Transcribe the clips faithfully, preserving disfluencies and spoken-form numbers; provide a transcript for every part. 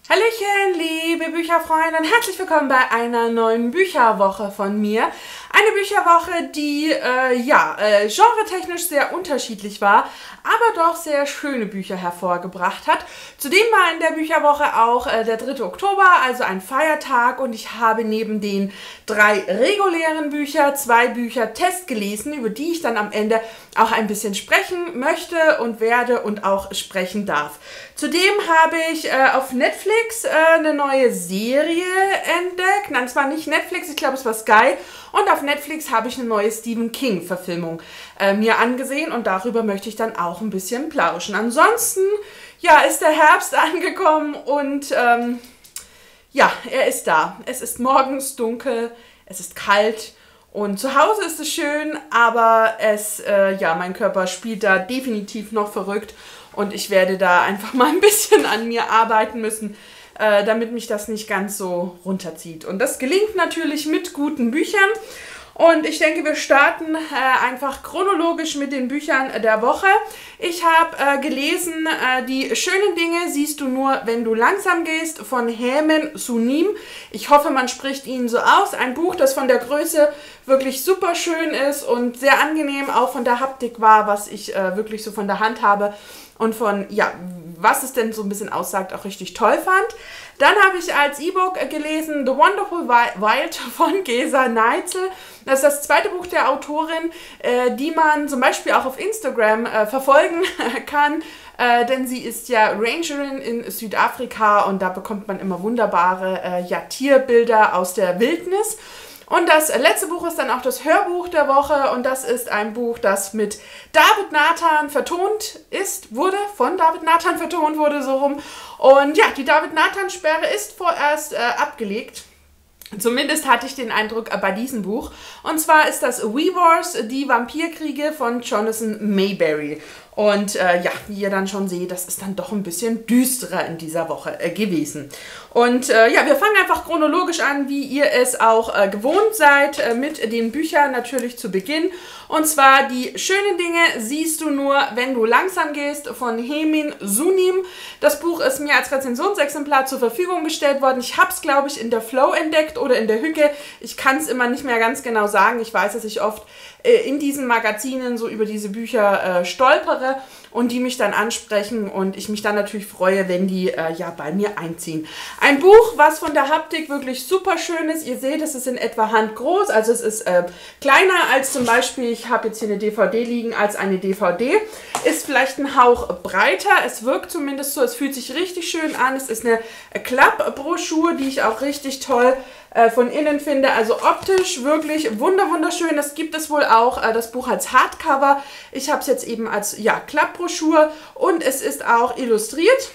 Hallöchen, liebe Bücherfreunde und herzlich willkommen bei einer neuen Bücherwoche von mir. Eine Bücherwoche, die äh, ja, äh, genretechnisch sehr unterschiedlich war, aber doch sehr schöne Bücher hervorgebracht hat. Zudem war in der Bücherwoche auch äh, der dritte Oktober, also ein Feiertag, und ich habe neben den drei regulären Büchern zwei Bücher Test gelesen, über die ich dann am Ende auch ein bisschen sprechen möchte und werde und auch sprechen darf. Zudem habe ich äh, auf Netflix äh, eine neue Serie entdeckt. Nein, es war nicht Netflix, ich glaube es war Sky. Und auf Netflix habe ich eine neue Stephen King-Verfilmung äh, mir angesehen und darüber möchte ich dann auch ein bisschen plauschen. Ansonsten, ja, ist der Herbst angekommen und ähm, ja, er ist da. Es ist morgens dunkel, es ist kalt. Und zu Hause ist es schön, aber es, äh, ja, mein Körper spielt da definitiv noch verrückt und ich werde da einfach mal ein bisschen an mir arbeiten müssen, äh, damit mich das nicht ganz so runterzieht. Und das gelingt natürlich mit guten Büchern. Und ich denke, wir starten äh, einfach chronologisch mit den Büchern der Woche. Ich habe äh, gelesen, äh, Die schönen Dinge siehst du nur, wenn du langsam gehst, von Hemen Sunim. Ich hoffe, man spricht ihn so aus. Ein Buch, das von der Größe wirklich super schön ist und sehr angenehm auch von der Haptik war, was ich äh, wirklich so von der Hand habe. Und von, ja, was es denn so ein bisschen aussagt, auch richtig toll fand. Dann habe ich als E-Book gelesen The Wonderful Wild von Gesa Neitzel. Das ist das zweite Buch der Autorin, äh, die man zum Beispiel auch auf Instagram äh, verfolgen kann. Äh, denn sie ist ja Rangerin in Südafrika und da bekommt man immer wunderbare äh, ja, Tierbilder aus der Wildnis. Und das letzte Buch ist dann auch das Hörbuch der Woche und das ist ein Buch, das mit David Nathan vertont ist, wurde, von David Nathan vertont wurde, so rum. Und ja, die David Nathan-Sperre ist vorerst äh, abgelegt. Zumindest hatte ich den Eindruck äh, bei diesem Buch. Und zwar ist das We Wars, die Vampirkriege von Jonathan Mayberry. Und äh, ja, wie ihr dann schon seht, das ist dann doch ein bisschen düsterer in dieser Woche äh, gewesen. Und äh, ja, wir fangen einfach chronologisch an, wie ihr es auch äh, gewohnt seid, äh, mit den Büchern natürlich zu Beginn. Und zwar Die schönen Dinge siehst du nur, wenn du langsam gehst, von Hemen Sunim. Das Buch ist mir als Rezensionsexemplar zur Verfügung gestellt worden. Ich habe es, glaube ich, in der Flow entdeckt oder in der Hücke. Ich kann es immer nicht mehr ganz genau sagen. Ich weiß, dass ich oft äh, in diesen Magazinen so über diese Bücher äh, stolpere und die mich dann ansprechen und ich mich dann natürlich freue, wenn die äh, ja bei mir einziehen. Ein Buch, was von der Haptik wirklich super schön ist. Ihr seht, es ist in etwa handgroß, also es ist äh, kleiner als zum Beispiel, ich habe jetzt hier eine D V D liegen, als eine D V D. Ist vielleicht ein Hauch breiter, es wirkt zumindest so, es fühlt sich richtig schön an. Es ist eine Klappbroschur, die ich auch richtig toll äh, von innen finde. Also optisch wirklich wunder wunderschön. Das gibt es wohl auch, äh, das Buch als Hardcover. Ich habe es jetzt eben als ja, Klappbroschur und es ist auch illustriert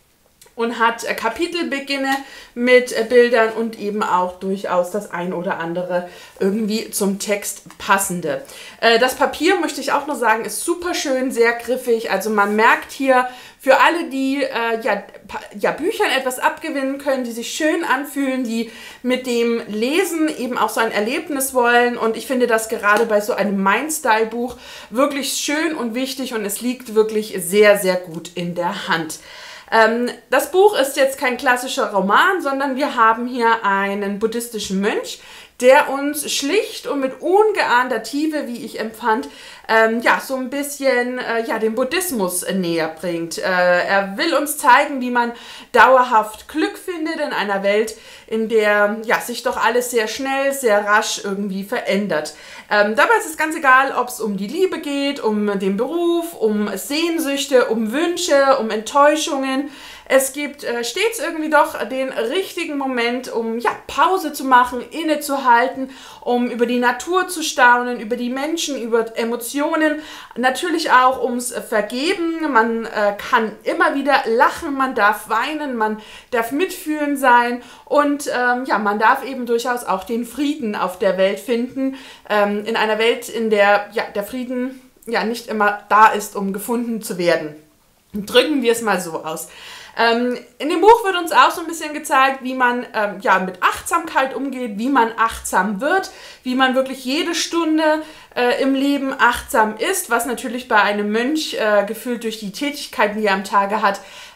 und hat äh, Kapitelbeginne mit äh, Bildern und eben auch durchaus das ein oder andere irgendwie zum Text passende. Äh, das Papier, möchte ich auch noch sagen, ist super schön, sehr griffig. Also man merkt hier, für alle, die äh, ja, ja, Büchern etwas abgewinnen können, die sich schön anfühlen, die mit dem Lesen eben auch so ein Erlebnis wollen. Und ich finde das gerade bei so einem Mind-Style-Buch wirklich schön und wichtig und es liegt wirklich sehr, sehr gut in der Hand. Ähm, das Buch ist jetzt kein klassischer Roman, sondern wir haben hier einen buddhistischen Mönch, der uns schlicht und mit ungeahnter Tiefe, wie ich empfand, ähm, ja, so ein bisschen äh, ja, den Buddhismus äh, näher bringt. Äh, er will uns zeigen, wie man dauerhaft Glück findet in einer Welt, in der ja, sich doch alles sehr schnell, sehr rasch irgendwie verändert. Ähm, dabei ist es ganz egal, ob es um die Liebe geht, um den Beruf, um Sehnsüchte, um Wünsche, um Enttäuschungen. Es gibt äh, stets irgendwie doch den richtigen Moment, um ja, Pause zu machen, innezuhalten, um über die Natur zu staunen, über die Menschen, über Emotionen, natürlich auch ums Vergeben. Man äh, kann immer wieder lachen, man darf weinen, man darf mitfühlend sein und ähm, ja, man darf eben durchaus auch den Frieden auf der Welt finden, ähm, in einer Welt, in der ja, der Frieden ja nicht immer da ist, um gefunden zu werden. Drücken wir es mal so aus. Ähm, in dem Buch wird uns auch so ein bisschen gezeigt, wie man ähm, ja, mit Achtsamkeit umgeht, wie man achtsam wird, wie man wirklich jede Stunde äh, im Leben achtsam ist, was natürlich bei einem Mönch, äh, gefühlt durch die Tätigkeiten, die er am Tage hat,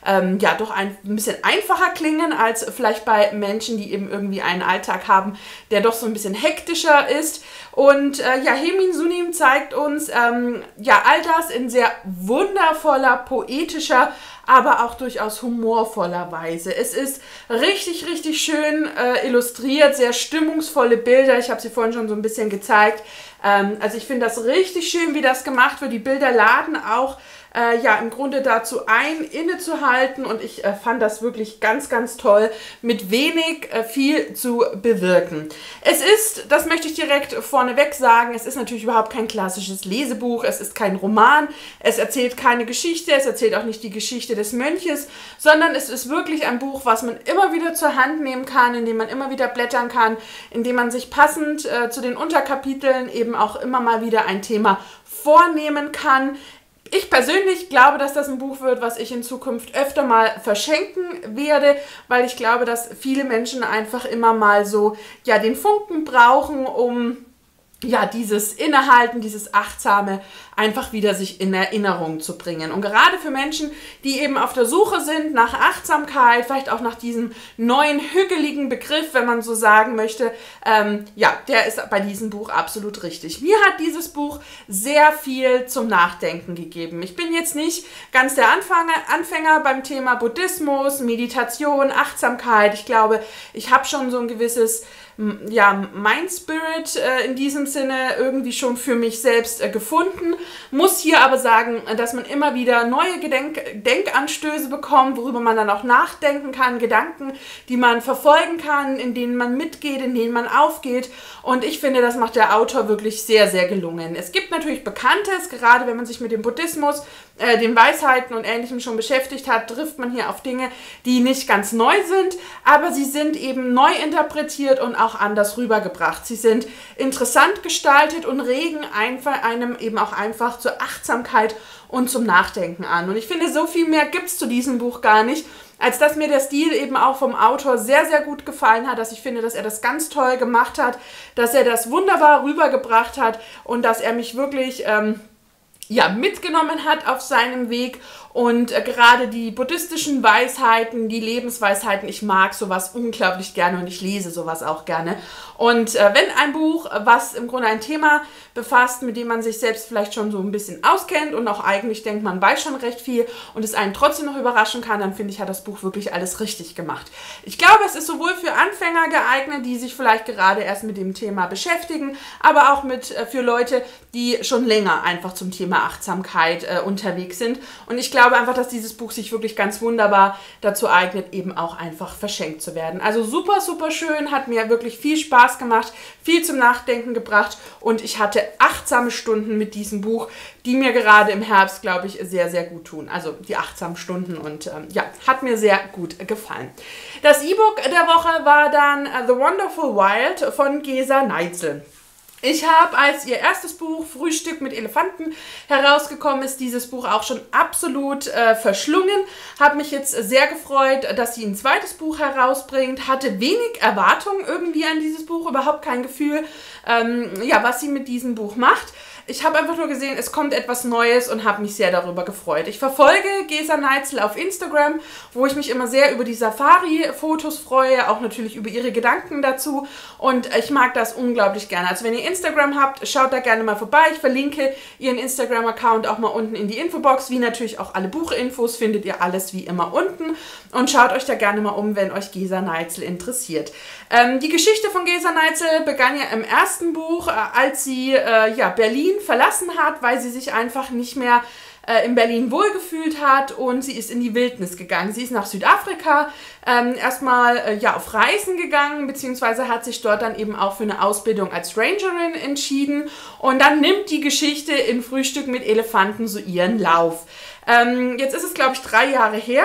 ähm, ja doch ein, ein bisschen einfacher klingen als vielleicht bei Menschen, die eben irgendwie einen Alltag haben, der doch so ein bisschen hektischer ist. Und äh, ja, Hemin Sunim zeigt uns ähm, ja all das in sehr wundervoller, poetischer, aber auch durchaus humorvoller Weise. Es ist richtig, richtig schön äh, illustriert, sehr stimmungsvolle Bilder. Ich habe sie vorhin schon so ein bisschen gezeigt. Ähm, also ich finde das richtig schön, wie das gemacht wird. Die Bilder laden auch Äh, ja, im Grunde dazu ein, innezuhalten, und ich äh, fand das wirklich ganz, ganz toll, mit wenig äh, viel zu bewirken. Es ist, das möchte ich direkt vorneweg sagen, es ist natürlich überhaupt kein klassisches Lesebuch, es ist kein Roman, es erzählt keine Geschichte, es erzählt auch nicht die Geschichte des Mönches, sondern es ist wirklich ein Buch, was man immer wieder zur Hand nehmen kann, in dem man immer wieder blättern kann, in dem man sich passend äh, zu den Unterkapiteln eben auch immer mal wieder ein Thema vornehmen kann. Ich persönlich glaube, dass das ein Buch wird, was ich in Zukunft öfter mal verschenken werde, weil ich glaube, dass viele Menschen einfach immer mal so, ja, den Funken brauchen, um ja, dieses Innehalten, dieses Achtsame einfach wieder sich in Erinnerung zu bringen. Und gerade für Menschen, die eben auf der Suche sind nach Achtsamkeit, vielleicht auch nach diesem neuen hügeligen Begriff, wenn man so sagen möchte, ähm, ja, der ist bei diesem Buch absolut richtig. Mir hat dieses Buch sehr viel zum Nachdenken gegeben. Ich bin jetzt nicht ganz der Anfänger, Anfänger beim Thema Buddhismus, Meditation, Achtsamkeit. Ich glaube, ich habe schon so ein gewisses ja, Mind Spirit äh, in diesem Sinne irgendwie schon für mich selbst äh, gefunden. Muss hier aber sagen, dass man immer wieder neue Gedenk Denkanstöße bekommt, worüber man dann auch nachdenken kann, Gedanken, die man verfolgen kann, in denen man mitgeht, in denen man aufgeht. Und ich finde, das macht der Autor wirklich sehr, sehr gelungen. Es gibt natürlich Bekanntes, gerade wenn man sich mit dem Buddhismus, äh, den Weisheiten und Ähnlichem schon beschäftigt hat, trifft man hier auf Dinge, die nicht ganz neu sind, aber sie sind eben neu interpretiert und auch anders rübergebracht. Sie sind interessant gestaltet und regen einfach, einem eben auch einfach zur Achtsamkeit und zum Nachdenken an. Und ich finde, so viel mehr gibt es zu diesem Buch gar nicht, als dass mir der Stil eben auch vom Autor sehr, sehr gut gefallen hat, dass ich finde, dass er das ganz toll gemacht hat, dass er das wunderbar rübergebracht hat und dass er mich wirklich ähm, ja, mitgenommen hat auf seinem Weg. Und äh, gerade die buddhistischen Weisheiten, die Lebensweisheiten, ich mag sowas unglaublich gerne und ich lese sowas auch gerne. Und äh, wenn ein Buch, was im Grunde ein Thema befasst, mit dem man sich selbst vielleicht schon so ein bisschen auskennt und auch eigentlich denkt, man weiß schon recht viel und es einen trotzdem noch überraschen kann, dann finde ich, hat das Buch wirklich alles richtig gemacht. Ich glaube, es ist sowohl für Anfänger geeignet, die sich vielleicht gerade erst mit dem Thema beschäftigen, aber auch mit, äh, für Leute, die schon länger einfach zum Thema Achtsamkeit äh, unterwegs sind. Und ich glaube einfach, dass dieses Buch sich wirklich ganz wunderbar dazu eignet, eben auch einfach verschenkt zu werden. Also super, super schön, hat mir wirklich viel Spaß gemacht, viel zum Nachdenken gebracht und ich hatte achtsame Stunden mit diesem Buch, die mir gerade im Herbst, glaube ich, sehr, sehr gut tun. Also die achtsamen Stunden und ähm, ja, hat mir sehr gut gefallen. Das E-Book der Woche war dann uh, The Wonderful Wild von Gesa Neitzel. Ich habe, als ihr erstes Buch Frühstück mit Elefanten herausgekommen ist, dieses Buch auch schon absolut äh, verschlungen. Habe mich jetzt sehr gefreut, dass sie ein zweites Buch herausbringt. Hatte wenig Erwartungen irgendwie an dieses Buch, überhaupt kein Gefühl, ähm, ja, was sie mit diesem Buch macht. Ich habe einfach nur gesehen, es kommt etwas Neues und habe mich sehr darüber gefreut. Ich verfolge Gesa Neitzel auf Instagram, wo ich mich immer sehr über die Safari-Fotos freue, auch natürlich über ihre Gedanken dazu und ich mag das unglaublich gerne. Also wenn ihr Instagram habt, schaut da gerne mal vorbei. Ich verlinke ihren Instagram-Account auch mal unten in die Infobox, wie natürlich auch alle Buchinfos findet ihr alles wie immer unten und schaut euch da gerne mal um, wenn euch Gesa Neitzel interessiert. Ähm, die Geschichte von Gesa Neitzel begann ja im ersten Buch, äh, als sie äh, ja, Berlin verlassen hat, weil sie sich einfach nicht mehr äh, in Berlin wohlgefühlt hat und sie ist in die Wildnis gegangen. Sie ist nach Südafrika ähm, erstmal äh, ja, auf Reisen gegangen, beziehungsweise hat sich dort dann eben auch für eine Ausbildung als Rangerin entschieden und dann nimmt die Geschichte in Frühstück mit Elefanten so ihren Lauf. Ähm, jetzt ist es, glaube ich, drei Jahre her.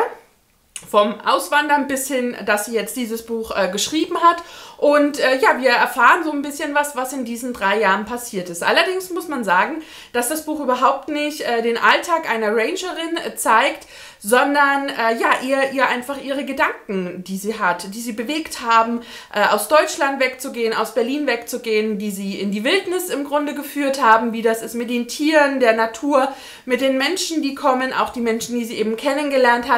Vom Auswandern bis hin, dass sie jetzt dieses Buch äh, geschrieben hat. Und äh, ja, wir erfahren so ein bisschen was, was in diesen drei Jahren passiert ist. Allerdings muss man sagen, dass das Buch überhaupt nicht äh, den Alltag einer Rangerin äh, zeigt, sondern äh, ja, ihr, ihr einfach ihre Gedanken, die sie hat, die sie bewegt haben, äh, aus Deutschland wegzugehen, aus Berlin wegzugehen, die sie in die Wildnis im Grunde geführt haben, wie das ist mit den Tieren, der Natur, mit den Menschen, die kommen, auch die Menschen, die sie eben kennengelernt hat.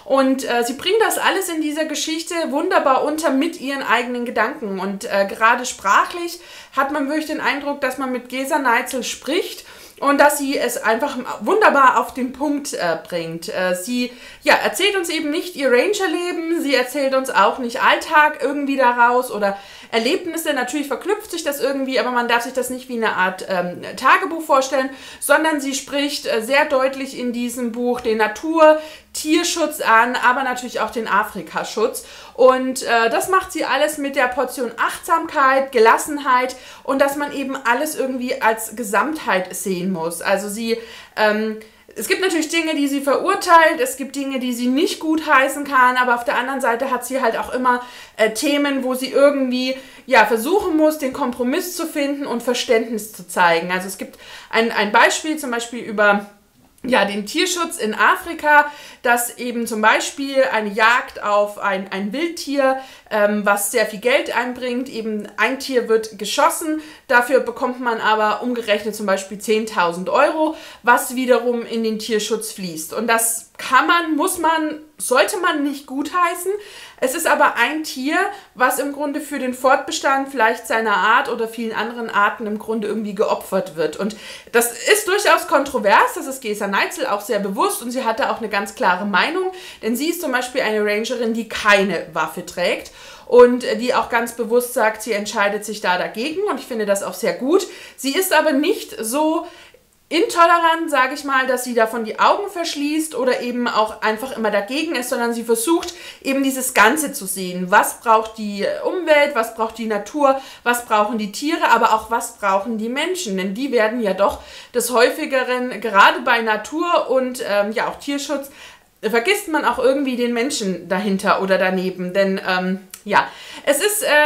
Und äh, sie bringt das alles in dieser Geschichte wunderbar unter mit ihren eigenen Gedanken. Und äh, gerade sprachlich hat man wirklich den Eindruck, dass man mit Gesa Neitzel spricht und dass sie es einfach wunderbar auf den Punkt äh, bringt. Äh, sie ja, erzählt uns eben nicht ihr Ranger-Leben, sie erzählt uns auch nicht Alltag irgendwie daraus oder Erlebnisse. Natürlich verknüpft sich das irgendwie, aber man darf sich das nicht wie eine Art ähm, Tagebuch vorstellen, sondern sie spricht äh, sehr deutlich in diesem Buch den Natur-, Tierschutz an, aber natürlich auch den Afrikaschutz. Und äh, das macht sie alles mit der Portion Achtsamkeit, Gelassenheit und dass man eben alles irgendwie als Gesamtheit sehen muss. Also sie, ähm, es gibt natürlich Dinge, die sie verurteilt, es gibt Dinge, die sie nicht gutheißen kann, aber auf der anderen Seite hat sie halt auch immer äh, Themen, wo sie irgendwie ja, versuchen muss, den Kompromiss zu finden und Verständnis zu zeigen. Also es gibt ein, ein Beispiel zum Beispiel über ja, den Tierschutz in Afrika, dass eben zum Beispiel eine Jagd auf ein, ein Wildtier, ähm, was sehr viel Geld einbringt, eben ein Tier wird geschossen, dafür bekommt man aber umgerechnet zum Beispiel zehntausend Euro, was wiederum in den Tierschutz fließt. Und das kann man, muss man, sollte man nicht gutheißen. Es ist aber ein Tier, was im Grunde für den Fortbestand vielleicht seiner Art oder vielen anderen Arten im Grunde irgendwie geopfert wird. Und das ist durchaus kontrovers, das ist Gesa Neitzel auch sehr bewusst und sie hat da auch eine ganz klare Meinung, denn sie ist zum Beispiel eine Rangerin, die keine Waffe trägt und die auch ganz bewusst sagt, sie entscheidet sich da dagegen und ich finde das auch sehr gut. Sie ist aber nicht so intolerant, sage ich mal, dass sie davon die Augen verschließt oder eben auch einfach immer dagegen ist, sondern sie versucht eben dieses Ganze zu sehen. Was braucht die Umwelt, was braucht die Natur, was brauchen die Tiere, aber auch was brauchen die Menschen, denn die werden ja doch des Häufigeren, gerade bei Natur und ähm, ja auch Tierschutz, vergisst man auch irgendwie den Menschen dahinter oder daneben, denn ähm, ja, es ist äh,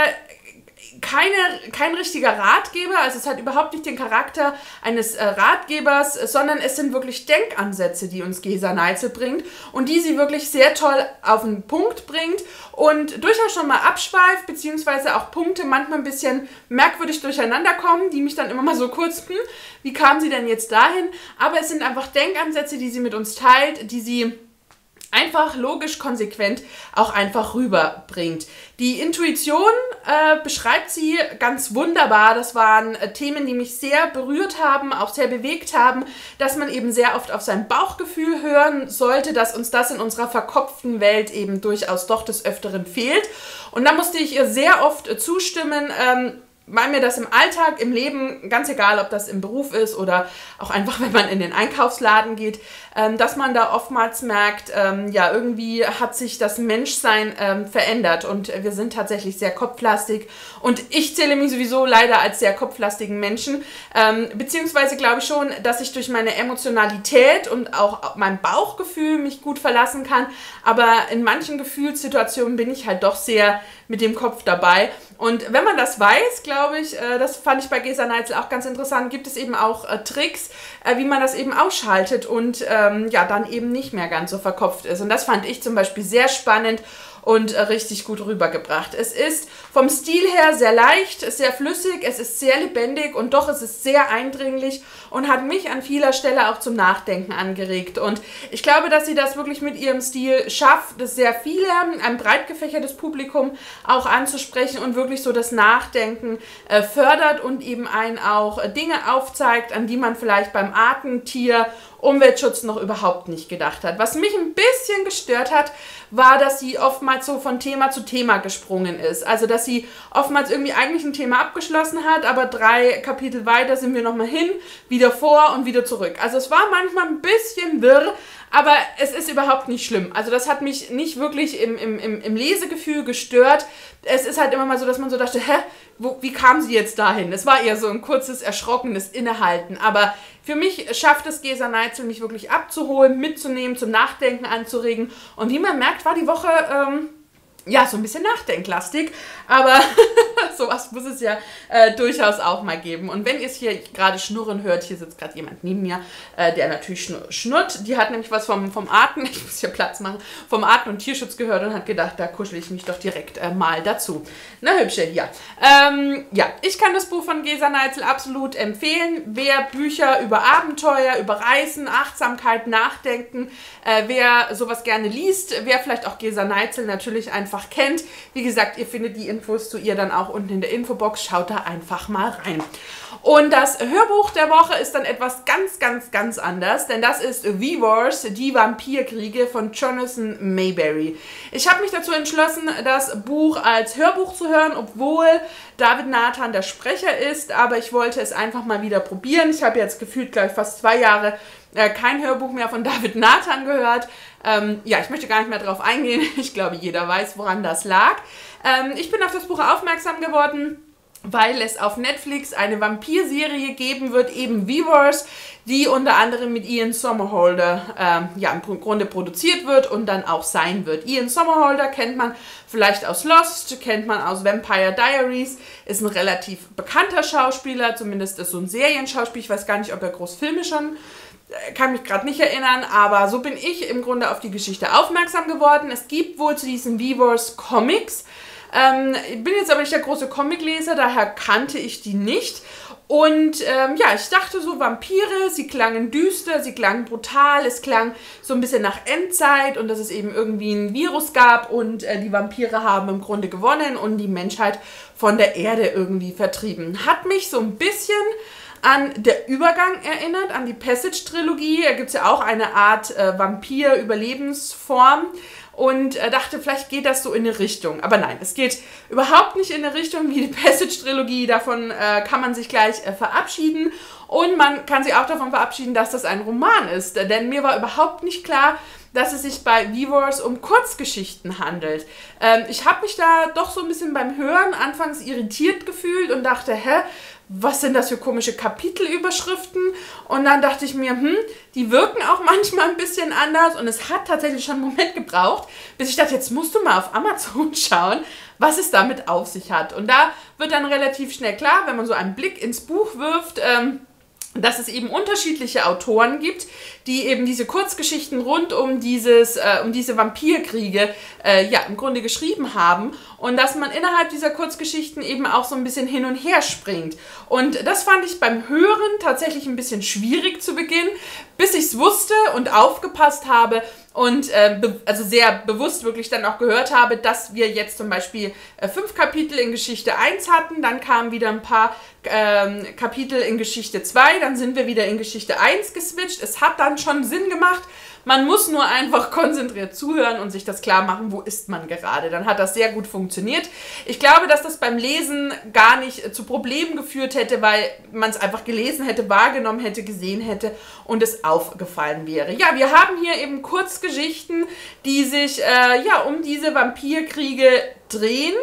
Keine, kein richtiger Ratgeber, also es hat überhaupt nicht den Charakter eines äh, Ratgebers, sondern es sind wirklich Denkansätze, die uns Gesa Neitzel bringt und die sie wirklich sehr toll auf den Punkt bringt und durchaus schon mal abschweift, beziehungsweise auch Punkte manchmal ein bisschen merkwürdig durcheinander kommen, die mich dann immer mal so kurz, hm, wie kam sie denn jetzt dahin? Aber es sind einfach Denkansätze, die sie mit uns teilt, die sie einfach logisch konsequent auch einfach rüberbringt. Die Intuition äh, beschreibt sie ganz wunderbar. Das waren äh, Themen, die mich sehr berührt haben, auch sehr bewegt haben, dass man eben sehr oft auf sein Bauchgefühl hören sollte, dass uns das in unserer verkopften Welt eben durchaus doch des Öfteren fehlt. Und da musste ich ihr sehr oft äh, zustimmen, ähm, weil mir das im Alltag, im Leben, ganz egal, ob das im Beruf ist oder auch einfach, wenn man in den Einkaufsladen geht, ähm, dass man da oftmals merkt, ähm, ja, irgendwie hat sich das Menschsein ähm, verändert und wir sind tatsächlich sehr kopflastig und ich zähle mich sowieso leider als sehr kopflastigen Menschen, ähm, beziehungsweise glaube ich schon, dass ich durch meine Emotionalität und auch mein Bauchgefühl mich gut verlassen kann, aber in manchen Gefühlssituationen bin ich halt doch sehr mit dem Kopf dabei. Und wenn man das weiß, glaube ich, äh, das fand ich bei Gesa Neitzel auch ganz interessant, gibt es eben auch äh, Tricks, äh, wie man das eben ausschaltet und ähm, ja, dann eben nicht mehr ganz so verkopft ist. Und das fand ich zum Beispiel sehr spannend und äh, richtig gut rübergebracht. Es ist vom Stil her sehr leicht, sehr flüssig, es ist sehr lebendig und doch ist es sehr eindringlich und hat mich an vieler Stelle auch zum Nachdenken angeregt. Und ich glaube, dass sie das wirklich mit ihrem Stil schafft, das sehr viele, ein breit gefächertes Publikum auch anzusprechen und wirklich so das Nachdenken äh, fördert und eben einen auch äh, Dinge aufzeigt, an die man vielleicht beim Arten-, Tier-, Umweltschutz noch überhaupt nicht gedacht hat. Was mich ein bisschen gestört hat, war, dass sie oftmals so von Thema zu Thema gesprungen ist. Also, dass sie oftmals irgendwie eigentlich ein Thema abgeschlossen hat, aber drei Kapitel weiter sind wir nochmal hin, wieder vor und wieder zurück. Also, es war manchmal ein bisschen wirr, aber es ist überhaupt nicht schlimm. Also, das hat mich nicht wirklich im, im, im, im Lesegefühl gestört. Es ist halt immer mal so, dass man so dachte, hä, wo, wie kam sie jetzt dahin? Es war eher so ein kurzes, erschrockenes Innehalten. Aber für mich schafft es Gesa Neitzel, mich wirklich abzuholen, mitzunehmen, zum Nachdenken anzuregen. Und wie man merkt, war die Woche ähm, ja, so ein bisschen nachdenklastig, aber sowas muss es ja äh, durchaus auch mal geben. Und wenn ihr es hier gerade schnurren hört, hier sitzt gerade jemand neben mir, äh, der natürlich schnur schnurrt. Die hat nämlich was vom, vom Arten, ich muss hier Platz machen, vom Arten- und Tierschutz gehört und hat gedacht, da kuschel ich mich doch direkt äh, mal dazu. Na, hübsche, ja. Ähm, ja, ich kann das Buch von Gesa Neitzel absolut empfehlen. Wer Bücher über Abenteuer, über Reisen, Achtsamkeit, Nachdenken, äh, wer sowas gerne liest, wer vielleicht auch Gesa Neitzel natürlich einfach kennt. Wie gesagt, ihr findet die Infos zu ihr dann auch unten in der Infobox. Schaut da einfach mal rein. Und das Hörbuch der Woche ist dann etwas ganz, ganz, ganz anders, denn das ist V-Wars, die Vampirkriege von Jonathan Mayberry. Ich habe mich dazu entschlossen, das Buch als Hörbuch zu hören, obwohl David Nathan der Sprecher ist, aber ich wollte es einfach mal wieder probieren. Ich habe jetzt gefühlt gleich fast zwei Jahre äh, kein Hörbuch mehr von David Nathan gehört. Ähm, ja, ich möchte gar nicht mehr drauf eingehen. Ich glaube, jeder weiß, woran das lag. Ähm, ich bin auf das Buch aufmerksam geworden, weil es auf Netflix eine Vampirserie geben wird, eben V-Wars, die unter anderem mit Ian Somerhalder ähm, ja, im Grunde produziert wird und dann auch sein wird. Ian Somerhalder kennt man vielleicht aus Lost, kennt man aus Vampire Diaries, ist ein relativ bekannter Schauspieler, zumindest ist so ein Serienschauspieler. Ich weiß gar nicht, ob er groß Filme schon, kann mich gerade nicht erinnern, aber so bin ich im Grunde auf die Geschichte aufmerksam geworden. Es gibt wohl zu diesen V-Wars Comics. Ähm, ich bin jetzt aber nicht der große Comicleser, daher kannte ich die nicht. Und ähm, ja, ich dachte so, Vampire, sie klangen düster, sie klangen brutal, es klang so ein bisschen nach Endzeit und dass es eben irgendwie ein Virus gab und äh, die Vampire haben im Grunde gewonnen und die Menschheit von der Erde irgendwie vertrieben. Hat mich so ein bisschen an der Übergang erinnert, an die Passage-Trilogie. Da gibt es ja auch eine Art äh, Vampir-Überlebensform. Und äh, dachte, vielleicht geht das so in eine Richtung. Aber nein, es geht überhaupt nicht in eine Richtung wie die Passage-Trilogie. Davon äh, kann man sich gleich äh, verabschieden. Und man kann sich auch davon verabschieden, dass das ein Roman ist. Denn mir war überhaupt nicht klar, dass es sich bei V-Wars um Kurzgeschichten handelt. Ähm, ich habe mich da doch so ein bisschen beim Hören anfangs irritiert gefühlt und dachte, hä, was sind das für komische Kapitelüberschriften? Und dann dachte ich mir, hm, die wirken auch manchmal ein bisschen anders und es hat tatsächlich schon einen Moment gebraucht, bis ich dachte, jetzt musst du mal auf Amazon schauen, was es damit auf sich hat. Und da wird dann relativ schnell klar, wenn man so einen Blick ins Buch wirft, ähm, dass es eben unterschiedliche Autoren gibt, die eben diese Kurzgeschichten rund um dieses, äh, um diese Vampirkriege äh, ja, im Grunde geschrieben haben und dass man innerhalb dieser Kurzgeschichten eben auch so ein bisschen hin und her springt. Und das fand ich beim Hören tatsächlich ein bisschen schwierig zu Beginn, bis ich es wusste und aufgepasst habe und äh, also sehr bewusst wirklich dann auch gehört habe, dass wir jetzt zum Beispiel äh, fünf Kapitel in Geschichte eins hatten, dann kamen wieder ein paar ähm, Kapitel in Geschichte zwei, dann sind wir wieder in Geschichte eins geswitcht. Es hat dann schon Sinn gemacht. Man muss nur einfach konzentriert zuhören und sich das klar machen, wo ist man gerade. Dann hat das sehr gut funktioniert. Ich glaube, dass das beim Lesen gar nicht zu Problemen geführt hätte, weil man es einfach gelesen hätte, wahrgenommen hätte, gesehen hätte und es aufgefallen wäre. Ja, wir haben hier eben Kurzgeschichten, die sich äh, ja, um diese Vampirkriege drehen.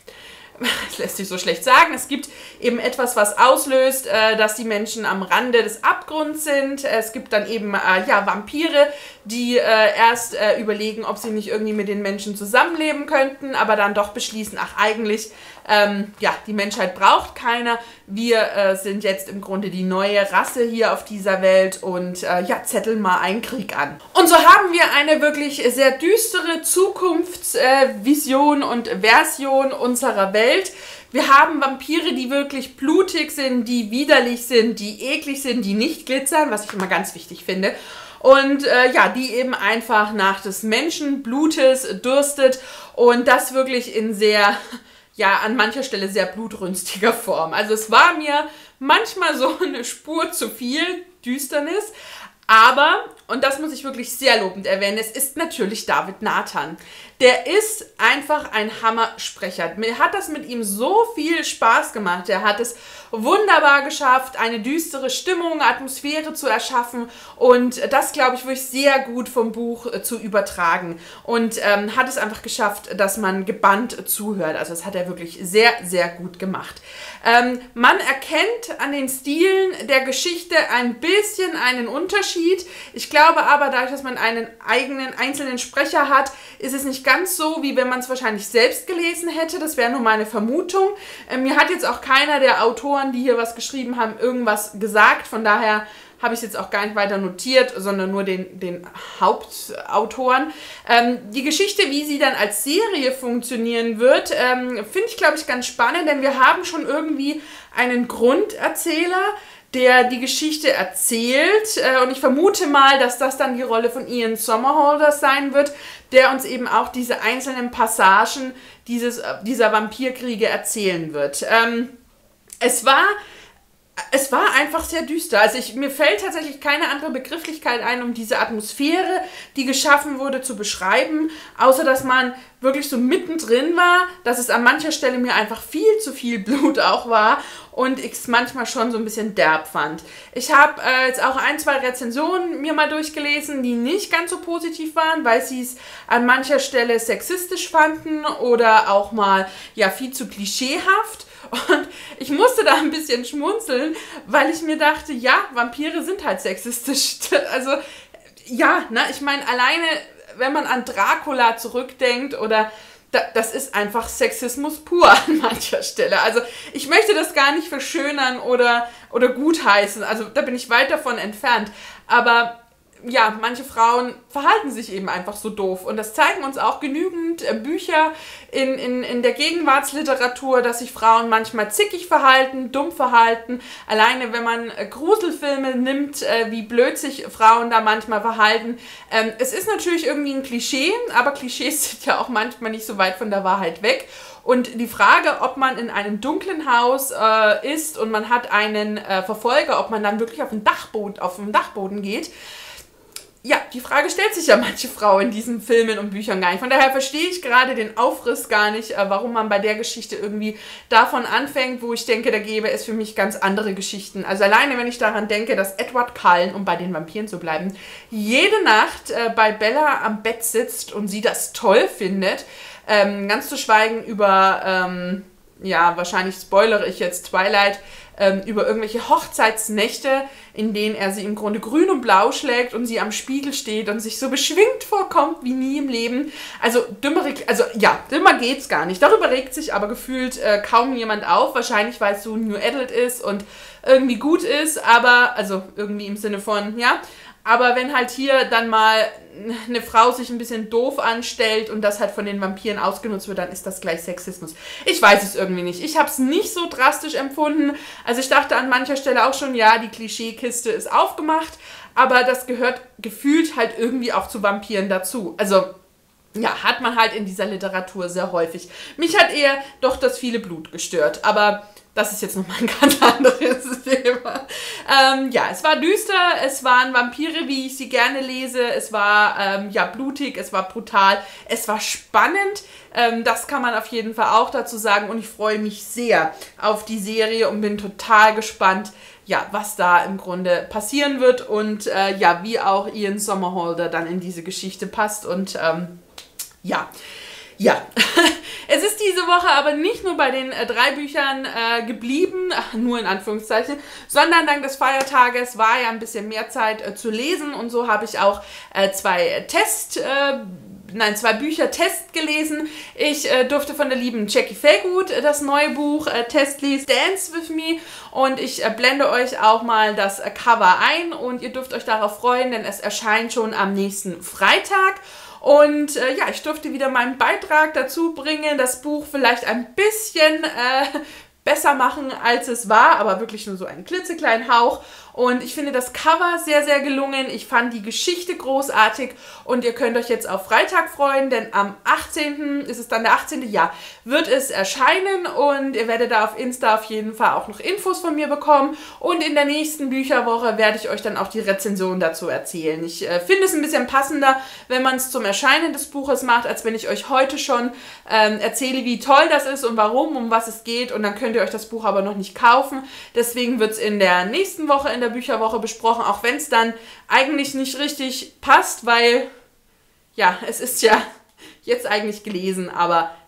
Das lässt sich so schlecht sagen. Es gibt eben etwas, was auslöst, äh, dass die Menschen am Rande des Abgrunds sind. Es gibt dann eben äh, ja, Vampire, die äh, erst äh, überlegen, ob sie nicht irgendwie mit den Menschen zusammenleben könnten, aber dann doch beschließen, ach eigentlich, ähm, ja, die Menschheit braucht keiner. Wir äh, sind jetzt im Grunde die neue Rasse hier auf dieser Welt und äh, ja, zetteln mal einen Krieg an. Und so haben wir eine wirklich sehr düstere Zukunftsvision äh, und Version unserer Welt. Wir haben Vampire, die wirklich blutig sind, die widerlich sind, die eklig sind, die nicht glitzern, was ich immer ganz wichtig finde. Und äh, ja, die eben einfach nach des Menschenblutes dürstet und das wirklich in sehr, ja, an mancher Stelle sehr blutrünstiger Form. Also es war mir manchmal so eine Spur zu viel Düsternis, aber, und das muss ich wirklich sehr lobend erwähnen, es ist natürlich David Nathan. Der ist einfach ein Hammersprecher. Mir hat das mit ihm so viel Spaß gemacht. Er hat es wunderbar geschafft, eine düstere Stimmung, Atmosphäre zu erschaffen und das, glaube ich, wirklich sehr gut vom Buch äh, zu übertragen und ähm, hat es einfach geschafft, dass man gebannt zuhört. Also das hat er wirklich sehr, sehr gut gemacht. Ähm, man erkennt an den Stilen der Geschichte ein bisschen einen Unterschied. Ich glaube aber, dadurch, dass man einen eigenen, einzelnen Sprecher hat, ist es nicht ganz ganz so, wie wenn man es wahrscheinlich selbst gelesen hätte. Das wäre nur meine Vermutung. Ähm, mir hat jetzt auch keiner der Autoren, die hier was geschrieben haben, irgendwas gesagt. Von daher habe ich es jetzt auch gar nicht weiter notiert, sondern nur den, den Hauptautoren. Ähm, die Geschichte, wie sie dann als Serie funktionieren wird, ähm, finde ich, glaube ich, ganz spannend, denn wir haben schon irgendwie einen Grunderzähler, der die Geschichte erzählt. Äh, und ich vermute mal, dass das dann die Rolle von Ian Somerhalder sein wird, der uns eben auch diese einzelnen Passagen dieses, dieser Vampirkriege erzählen wird. Ähm, es war... Es war einfach sehr düster. Also ich, mir fällt tatsächlich keine andere Begrifflichkeit ein, um diese Atmosphäre, die geschaffen wurde, zu beschreiben, außer dass man wirklich so mittendrin war, dass es an mancher Stelle mir einfach viel zu viel Blut auch war und ich es manchmal schon so ein bisschen derb fand. Ich habe äh, jetzt auch ein, zwei Rezensionen mir mal durchgelesen, die nicht ganz so positiv waren, weil sie es an mancher Stelle sexistisch fanden oder auch mal ja viel zu klischeehaft. Und ich musste da ein bisschen schmunzeln, weil ich mir dachte, ja, Vampire sind halt sexistisch. Also, ja, ne, ich meine, alleine, wenn man an Dracula zurückdenkt oder da, das ist einfach Sexismus pur an mancher Stelle. Also, ich möchte das gar nicht verschönern oder, oder gutheißen. Also, da bin ich weit davon entfernt. Aber ja, manche Frauen verhalten sich eben einfach so doof. Und das zeigen uns auch genügend äh, Bücher in, in, in der Gegenwartsliteratur, dass sich Frauen manchmal zickig verhalten, dumm verhalten. Alleine wenn man äh, Gruselfilme nimmt, äh, wie blöd sich Frauen da manchmal verhalten. Ähm, es ist natürlich irgendwie ein Klischee, aber Klischees sind ja auch manchmal nicht so weit von der Wahrheit weg. Und die Frage, ob man in einem dunklen Haus äh, ist und man hat einen äh, Verfolger, ob man dann wirklich auf den Dachboden, auf den Dachboden geht, ja, die Frage stellt sich ja manche Frau in diesen Filmen und Büchern gar nicht. Von daher verstehe ich gerade den Aufriss gar nicht, warum man bei der Geschichte irgendwie davon anfängt, wo ich denke, da gäbe es für mich ganz andere Geschichten. Also alleine, wenn ich daran denke, dass Edward Cullen, um bei den Vampiren zu bleiben, jede Nacht äh, bei Bella am Bett sitzt und sie das toll findet, ähm, ganz zu schweigen über, ähm, ja, wahrscheinlich spoilere ich jetzt Twilight, ähm, über irgendwelche Hochzeitsnächte, in denen er sie im Grunde grün und blau schlägt und sie am Spiegel steht und sich so beschwingt vorkommt wie nie im Leben. Also dümmer, also ja, dümmer geht's gar nicht. Darüber regt sich aber gefühlt äh, kaum jemand auf. Wahrscheinlich, weil es so New Adult ist und irgendwie gut ist, aber, also irgendwie im Sinne von, ja, aber wenn halt hier dann mal eine Frau sich ein bisschen doof anstellt und das halt von den Vampiren ausgenutzt wird, dann ist das gleich Sexismus. Ich weiß es irgendwie nicht. Ich habe es nicht so drastisch empfunden. Also ich dachte an mancher Stelle auch schon, ja, die Klischeekiste ist aufgemacht, aber das gehört gefühlt halt irgendwie auch zu Vampiren dazu. Also ja, hat man halt in dieser Literatur sehr häufig. Mich hat eher doch das viele Blut gestört, aber das ist jetzt nochmal ein ganz anderes Thema. Ähm, ja, es war düster, es waren Vampire, wie ich sie gerne lese, es war ähm, ja blutig, es war brutal, es war spannend, ähm, das kann man auf jeden Fall auch dazu sagen und ich freue mich sehr auf die Serie und bin total gespannt, ja, was da im Grunde passieren wird und äh, ja, wie auch Ian Somerhalder dann in diese Geschichte passt und ähm, ja, ja, es ist diese Woche aber nicht nur bei den äh, drei Büchern äh, geblieben, ach, nur in Anführungszeichen, sondern dank des Feiertages war ja ein bisschen mehr Zeit äh, zu lesen und so habe ich auch äh, zwei Test, äh, nein, zwei Bücher Test gelesen. Ich äh, durfte von der lieben Jackie Fairgood äh, das neue Buch äh, Test lesen, Dance With Me, und ich äh, blende euch auch mal das äh, Cover ein und ihr dürft euch darauf freuen, denn es erscheint schon am nächsten Freitag. Und äh, ja, ich durfte wieder meinen Beitrag dazu bringen, das Buch vielleicht ein bisschen äh, besser machen, als es war, aber wirklich nur so einen klitzekleinen Hauch. Und ich finde das Cover sehr, sehr gelungen. Ich fand die Geschichte großartig und ihr könnt euch jetzt auf Freitag freuen, denn am achtzehnten ist es dann der achtzehnte Ja, wird es erscheinen und ihr werdet da auf Insta auf jeden Fall auch noch Infos von mir bekommen und in der nächsten Bücherwoche werde ich euch dann auch die Rezension dazu erzählen. Ich äh, finde es ein bisschen passender, wenn man es zum Erscheinen des Buches macht, als wenn ich euch heute schon ähm, erzähle, wie toll das ist und warum, um was es geht, und dann könnt ihr euch das Buch aber noch nicht kaufen. Deswegen wird es in der nächsten Woche in der Bücherwoche besprochen, auch wenn es dann eigentlich nicht richtig passt, weil, ja, es ist ja jetzt eigentlich gelesen, aber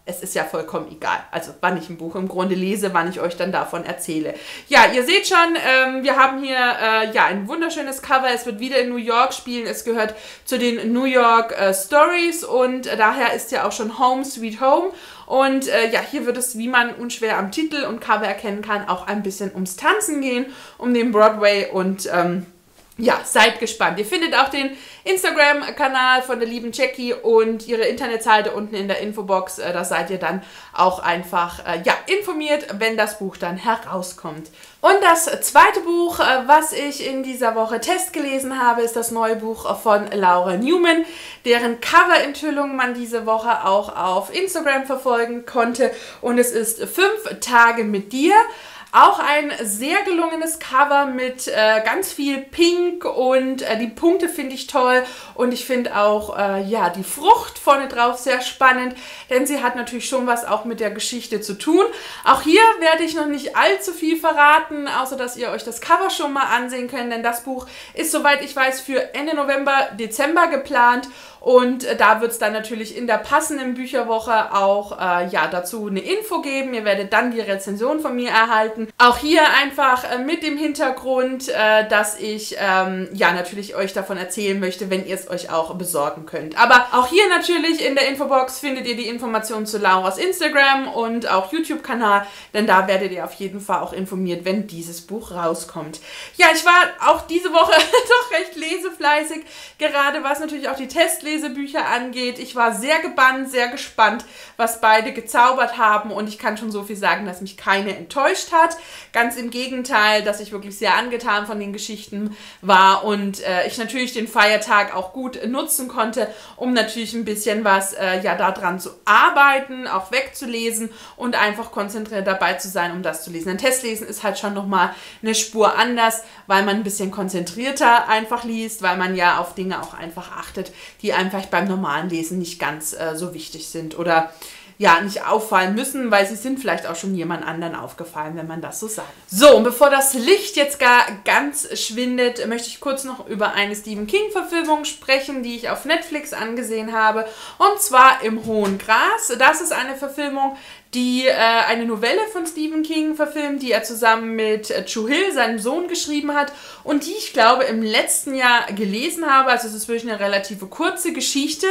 es ist ja vollkommen egal. Also wann ich ein Buch im Grunde lese, wann ich euch dann davon erzähle. Ja, ihr seht schon, ähm, wir haben hier äh, ja ein wunderschönes Cover. Es wird wieder in New York spielen. Es gehört zu den New York äh, Stories und äh, daher ist ja auch schon Home Sweet Home. Und äh, ja, hier wird es, wie man unschwer am Titel und Cover erkennen kann, auch ein bisschen ums Tanzen gehen, um den Broadway und ähm, ja, seid gespannt. Ihr findet auch den Instagram-Kanal von der lieben Jackie und ihre Internetseite unten in der Infobox. Äh, da seid ihr dann auch einfach äh, ja, informiert, wenn das Buch dann herauskommt. Und das zweite Buch, äh, was ich in dieser Woche testgelesen habe, ist das neue Buch von Laura Newman, deren Cover-Enthüllung man diese Woche auch auf Instagram verfolgen konnte. Und es ist Fünf Tage mit dir. Auch ein sehr gelungenes Cover mit äh, ganz viel Pink und äh, die Punkte finde ich toll und ich finde auch äh, ja, die Frucht vorne drauf sehr spannend, denn sie hat natürlich schon was auch mit der Geschichte zu tun. Auch hier werde ich noch nicht allzu viel verraten, außer dass ihr euch das Cover schon mal ansehen könnt, denn das Buch ist, soweit ich weiß, für Ende November, Dezember geplant. Und äh, da wird es dann natürlich in der passenden Bücherwoche auch äh, ja, dazu eine Info geben. Ihr werdet dann die Rezension von mir erhalten. Auch hier einfach äh, mit dem Hintergrund, äh, dass ich ähm, ja natürlich euch davon erzählen möchte, wenn ihr es euch auch besorgen könnt. Aber auch hier natürlich in der Infobox findet ihr die Informationen zu Lauras Instagram und auch YouTube-Kanal, denn da werdet ihr auf jeden Fall auch informiert, wenn dieses Buch rauskommt. Ja, ich war auch diese Woche doch recht lesefleißig, gerade was natürlich auch die Testlesung Lesebücher angeht. Ich war sehr gebannt, sehr gespannt, was beide gezaubert haben und ich kann schon so viel sagen, dass mich keine enttäuscht hat. Ganz im Gegenteil, dass ich wirklich sehr angetan von den Geschichten war und äh, ich natürlich den Feiertag auch gut nutzen konnte, um natürlich ein bisschen was äh, ja daran zu arbeiten, auch wegzulesen und einfach konzentriert dabei zu sein, um das zu lesen. Ein Testlesen ist halt schon nochmal eine Spur anders, weil man ein bisschen konzentrierter einfach liest, weil man ja auf Dinge auch einfach achtet, die einfach beim normalen Lesen nicht ganz äh, so wichtig sind oder ja, nicht auffallen müssen, weil sie sind vielleicht auch schon jemand anderen aufgefallen, wenn man das so sagt. So, und bevor das Licht jetzt gar ganz schwindet, möchte ich kurz noch über eine Stephen King-Verfilmung sprechen, die ich auf Netflix angesehen habe, und zwar Im hohen Gras. Das ist eine Verfilmung, die äh, eine Novelle von Stephen King verfilmt, die er zusammen mit äh, Chu Hill, seinem Sohn, geschrieben hat und die ich glaube im letzten Jahr gelesen habe. Also es ist wirklich eine relativ kurze Geschichte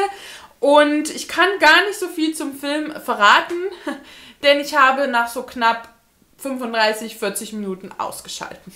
und ich kann gar nicht so viel zum Film verraten, denn ich habe nach so knapp fünfunddreißig, vierzig Minuten ausgeschalten.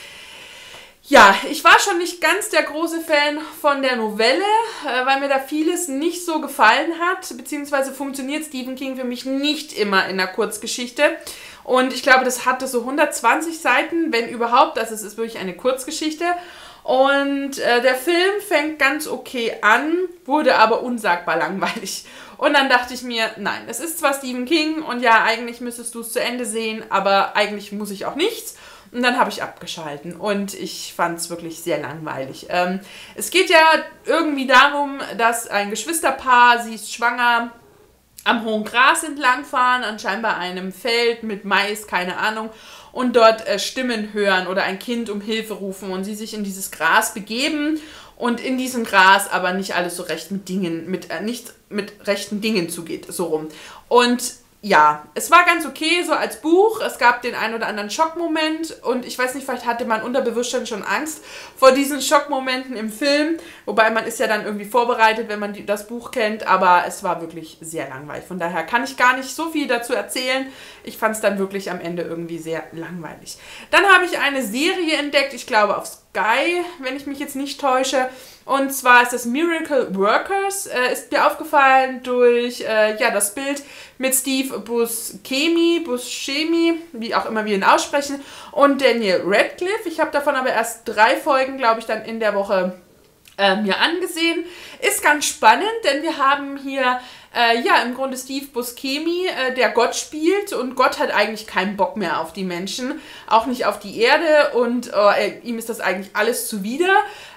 Ja, ich war schon nicht ganz der große Fan von der Novelle, weil mir da vieles nicht so gefallen hat, beziehungsweise funktioniert Stephen King für mich nicht immer in der Kurzgeschichte. Und ich glaube, das hatte so hundertzwanzig Seiten, wenn überhaupt, also es ist wirklich eine Kurzgeschichte. Und äh, der Film fängt ganz okay an, wurde aber unsagbar langweilig. Und dann dachte ich mir, nein, es ist zwar Stephen King und ja, eigentlich müsstest du es zu Ende sehen, aber eigentlich muss ich auch nichts. Und dann habe ich abgeschalten und ich fand es wirklich sehr langweilig. Ähm, es geht ja irgendwie darum, dass ein Geschwisterpaar, sie ist schwanger, am hohen Gras entlangfahren, anscheinend bei einem Feld mit Mais, keine Ahnung, und dort äh, Stimmen hören oder ein Kind um Hilfe rufen und sie sich in dieses Gras begeben und in diesem Gras aber nicht alles so recht mit Dingen, mit, äh, nicht mit rechten Dingen zugeht, so rum. Und ja, es war ganz okay, so als Buch. Es gab den einen oder anderen Schockmoment und ich weiß nicht, vielleicht hatte man Unterbewusstsein schon Angst vor diesen Schockmomenten im Film. Wobei man ist ja dann irgendwie vorbereitet, wenn man die, das Buch kennt, aber es war wirklich sehr langweilig. Von daher kann ich gar nicht so viel dazu erzählen. Ich fand es dann wirklich am Ende irgendwie sehr langweilig. Dann habe ich eine Serie entdeckt, ich glaube auf Sky, wenn ich mich jetzt nicht täusche. Und zwar ist das Miracle Workers, äh, ist mir aufgefallen durch äh, ja, das Bild mit Steve Buscemi, Buscemi, wie auch immer wir ihn aussprechen, und Daniel Radcliffe. Ich habe davon aber erst drei Folgen, glaube ich, dann in der Woche äh, mir angesehen. Ist ganz spannend, denn wir haben hier äh, ja im Grunde Steve Buscemi, äh, der Gott spielt, und Gott hat eigentlich keinen Bock mehr auf die Menschen, auch nicht auf die Erde, und äh, ihm ist das eigentlich alles zuwider.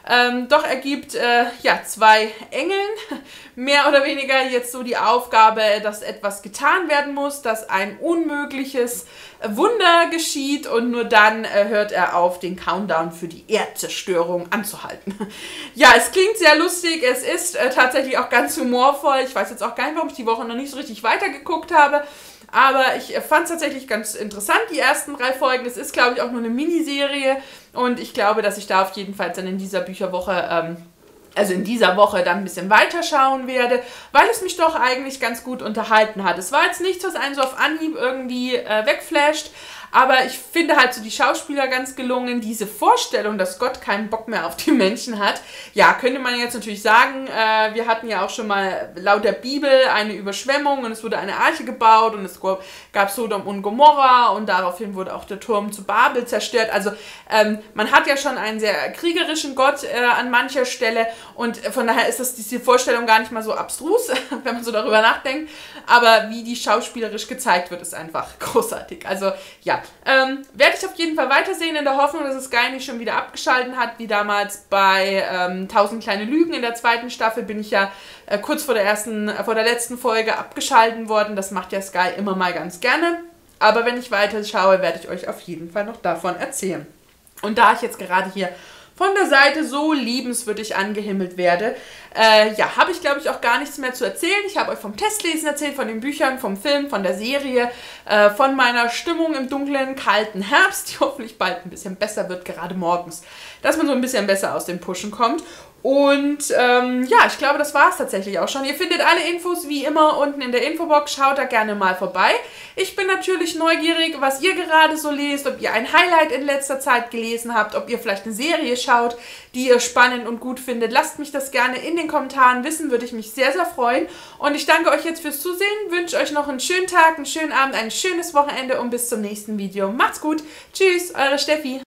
Ähm, doch ergibt äh, ja, zwei Engeln mehr oder weniger jetzt so die Aufgabe, dass etwas getan werden muss, dass ein unmögliches Wunder geschieht und nur dann äh, hört er auf, den Countdown für die Erdzerstörung anzuhalten. Ja, es klingt sehr lustig, es ist äh, tatsächlich auch ganz humorvoll. Ich weiß jetzt auch gar nicht, warum ich die Woche noch nicht so richtig weitergeguckt habe. Aber ich fand es tatsächlich ganz interessant, die ersten drei Folgen. Es ist, glaube ich, auch nur eine Miniserie. Und ich glaube, dass ich da auf jeden Fall dann in dieser Bücherwoche, ähm, also in dieser Woche dann ein bisschen weiterschauen werde, weil es mich doch eigentlich ganz gut unterhalten hat. Es war jetzt nichts, was einen so auf Anhieb irgendwie äh, wegflasht. Aber ich finde halt so die Schauspieler ganz gelungen. Diese Vorstellung, dass Gott keinen Bock mehr auf die Menschen hat. Ja, könnte man jetzt natürlich sagen, äh, wir hatten ja auch schon mal laut der Bibel eine Überschwemmung und es wurde eine Arche gebaut und es gab Sodom und Gomorra und daraufhin wurde auch der Turm zu Babel zerstört. Also ähm, man hat ja schon einen sehr kriegerischen Gott äh, an mancher Stelle und von daher ist das diese Vorstellung gar nicht mal so abstrus, wenn man so darüber nachdenkt. Aber wie die schauspielerisch gezeigt wird, ist einfach großartig. Also ja, ähm, werde ich auf jeden Fall weitersehen in der Hoffnung, dass es Sky nicht schon wieder abgeschalten hat, wie damals bei ähm, tausend kleine Lügen. In der zweiten Staffel bin ich ja äh, kurz vor der ersten, äh, vor der letzten Folge abgeschalten worden. Das macht ja Sky immer mal ganz gerne. Aber wenn ich weiter schaue, werde ich euch auf jeden Fall noch davon erzählen. Und da ich jetzt gerade hier von der Seite so liebenswürdig angehimmelt werde, äh, ja, habe ich, glaube ich, auch gar nichts mehr zu erzählen. Ich habe euch vom Testlesen erzählt, von den Büchern, vom Film, von der Serie, äh, von meiner Stimmung im dunklen, kalten Herbst, die hoffentlich bald ein bisschen besser wird, gerade morgens, dass man so ein bisschen besser aus dem Pushen kommt. Und ähm, ja, ich glaube, das war es tatsächlich auch schon. Ihr findet alle Infos wie immer unten in der Infobox. Schaut da gerne mal vorbei. Ich bin natürlich neugierig, was ihr gerade so lest, ob ihr ein Highlight in letzter Zeit gelesen habt, ob ihr vielleicht eine Serie schaut, die ihr spannend und gut findet. Lasst mich das gerne in den Kommentaren wissen, würde ich mich sehr, sehr freuen. Und ich danke euch jetzt fürs Zusehen, wünsche euch noch einen schönen Tag, einen schönen Abend, ein schönes Wochenende und bis zum nächsten Video. Macht's gut. Tschüss, eure Steffi.